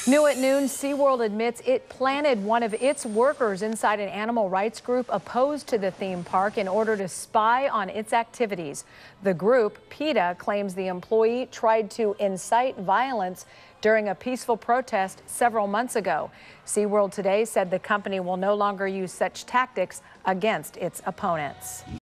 New at noon, Seaworld admits it planted one of its workers inside an animal rights group opposed to the theme park in order to spy on its activities. The group, PETA, claims the employee tried to incite violence during a peaceful protest several months ago. Seaworld today said the company will no longer use such tactics against its opponents.